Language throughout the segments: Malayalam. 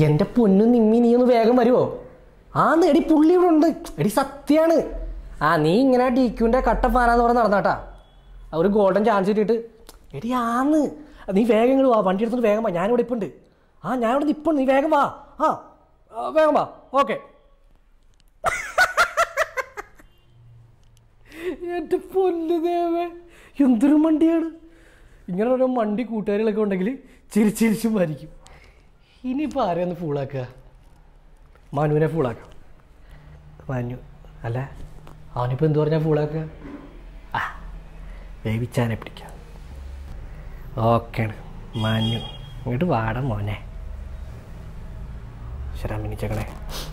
എൻ്റെ പൊന്നു നിമ്മി, നീ ഒന്ന് വേഗം വരുമോ? ആന്ന് എടി, പുള്ളി ഇവിടെ ഉണ്ട് എടി, സത്യമാണ്. നീ ഇങ്ങനെ DQൻ്റെ കട്ട ഫാനാന്ന് പറഞ്ഞ് നടന്നാട്ടാ, ഒരു ഗോൾഡൻ ചാൻസ് കിട്ടിയിട്ട്. എടി ആന്ന്, നീ വേഗം ഇങ്ങോട്ട് വാ, വണ്ടി എടുത്തിട്ട് വേഗം വാ, ഞാനിവിടെ ഇപ്പം ഉണ്ട്. ഞാനിവിടെ നിൽപ്പുണ്ട്, നീ വേഗം വാ. വേഗം വാ. ഓക്കെ. എൻ്റെ പൊന്നു ദേവേ, എന്തൊരു മണ്ടിയാണ്. ഇങ്ങനെ ഓരോ മണ്ടി കൂട്ടുകാരികളൊക്കെ ഉണ്ടെങ്കിൽ ചിരിച്ചിരിച്ചും മരിക്കും. ഇനിയിപ്പോൾ ആരെയൊന്ന് ഫൂളാക്കുക? മനുവിനെ ഫൂളാക്കാം. മനു അല്ല, അവനിപ്പോൾ എന്ത് പറഞ്ഞാൽ ഫൂളാക്കുക? വേവിച്ചാനെ പിടിക്കാം. ഓക്കെയാണ്. മനു ഇങ്ങോട്ട് വാട മോനെ. ശരാ മിനിച്ചേക്കണേ.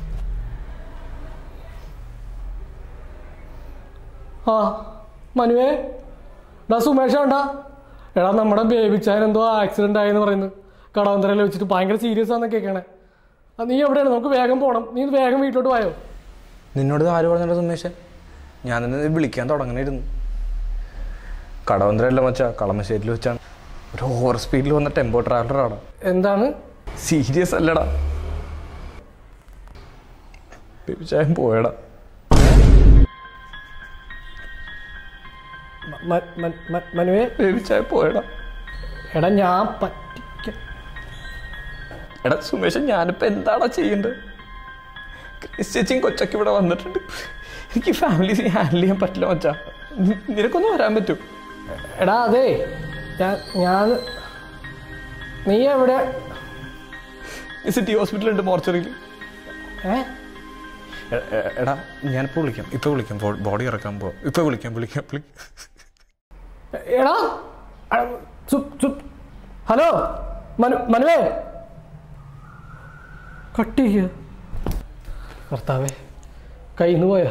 മനുവേ, സുമേഷ ഉണ്ടാ? എടാ, നമ്മുടെ ബേബിച്ചാൻ എന്തോ ആക്സിഡൻ്റ് ആയെന്ന് പറയുന്നു. കടവന്തരയിൽ വെച്ചിട്ട് ഭയങ്കര സീരിയസ് ആണെന്ന് കേൾക്കണേ. നീ എവിടെയാണ്? നമുക്ക് വേഗം പോകണം. നീ വേഗം വീട്ടിലോട്ട് പോയോ? നിന്നോട് ആര് പറഞ്ഞോ സുമേഷ്? ഞാൻ തന്നെ വിളിക്കാൻ തുടങ്ങണമായിരുന്നു. കടവന്തരല്ല മച്ചാ, കളമശ്ശേരിയിൽ വെച്ചാണ്. ഒരു ഓവർ സ്പീഡിൽ വന്ന ടെമ്പോ ട്രാവലറാണ്. എന്താണ്? സീരിയസ് അല്ലടാ, ബേബിച്ചായൻ പോയടാ. മനുവേ, ബേബിച്ചായൻ പോയടാ. എടാ ഞാൻ എടാ സുമേഷ്, ഞാനിപ്പോൾ എന്താടാ ചെയ്യേണ്ടത്? ക്രിസ്ത്യച്ചും കൊച്ചൊക്കെ ഇവിടെ വന്നിട്ടുണ്ട്. എനിക്ക് ഫാമിലി ഹാൻഡിൽ ചെയ്യാൻ പറ്റില്ല മച്ചാ. നിനക്കൊന്ന് വരാൻ പറ്റും? എടാ അതെ, ഞാൻ നീ എവിടെ? സിറ്റി ഹോസ്പിറ്റലുണ്ട്, മോർച്ചറിയിൽ. എടാ ഞാനിപ്പോൾ വിളിക്കാം, ഇപ്പോൾ വിളിക്കാം. ബോഡി ഇറക്കാൻ പോവാം. ഇപ്പോൾ വിളിക്കാം. എടാ ഹലോ മനുവേ, കട്ട് ചെയ്യുക. കർത്താവേ, കയ്യിൽ നിന്ന് പോയാ?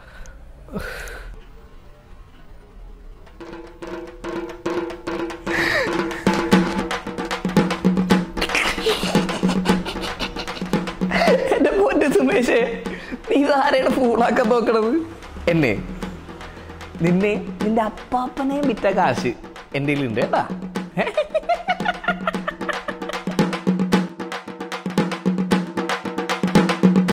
എൻ്റെ പൊന്നു സുമേഷേ, നീ ആരെയാണ് ഫൂളാക്കാൻ നോക്കണത്? എന്നെ, നിന്നെ, നിന്റെ അപ്പാപ്പനെയും വിറ്റ കാശ് എൻ്റെ കയ്യിലുണ്ട് കേട്ടാ.